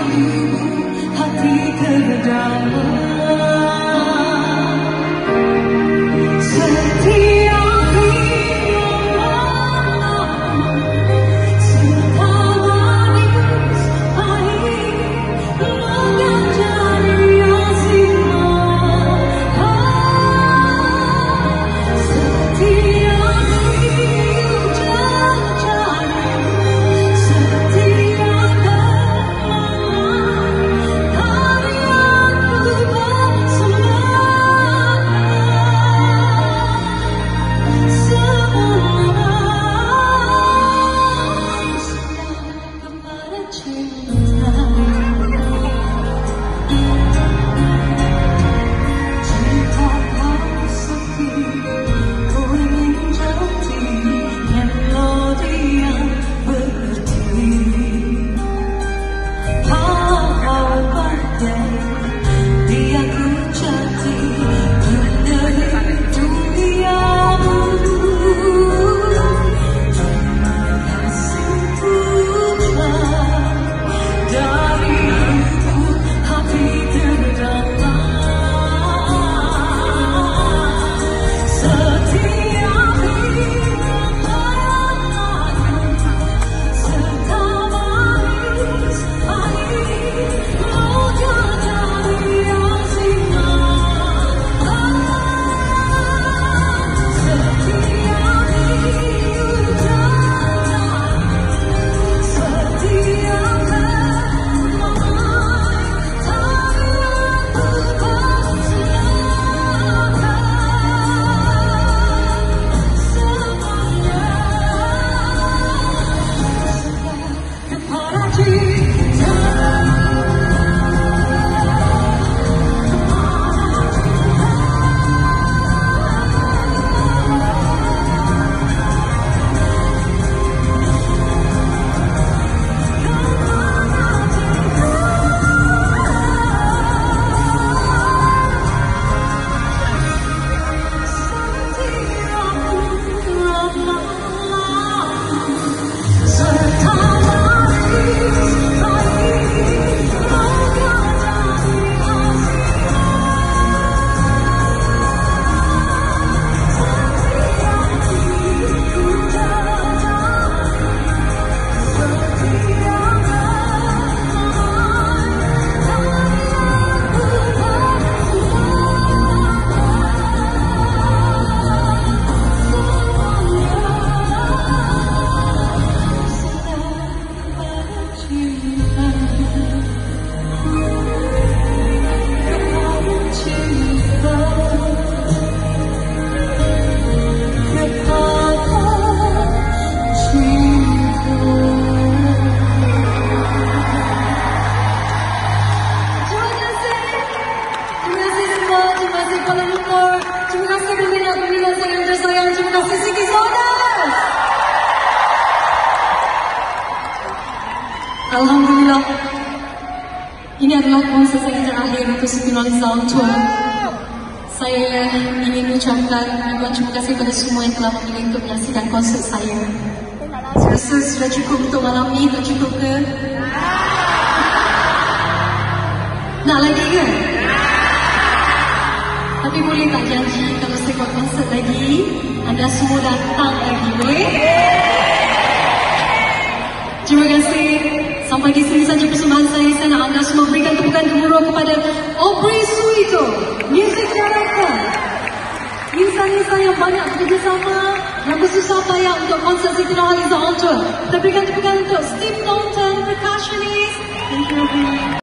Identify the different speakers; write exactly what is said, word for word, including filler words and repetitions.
Speaker 1: hati terdamai.
Speaker 2: Alhamdulillah, ini adalah konser saya terakhir untuk Siti Nurhaliza on tour. Saya ingin mengucapkan ribuan terima kasih kepada semua yang telah memilih untuk menyaksikan konser saya. Saya rasa sudah cukup untuk malam ini, tak cukup ke? Nak lagi ke? Tapi boleh tak janji kalau saya buat konser lagi, anda semua datang lagi, boleh? Terima kasih. Sampai di sini saja persembahan saya. Saya nak anda semua berikan tepukan gemuruh kepada Aubrey Suito, Music Director. Insan-insan yang banyak bekerjasama dan bersusah payah untuk konser Siti Nurhaliza on tour. Kita berikan tepukan untuk Steve Thornton, percussionist. Thank you.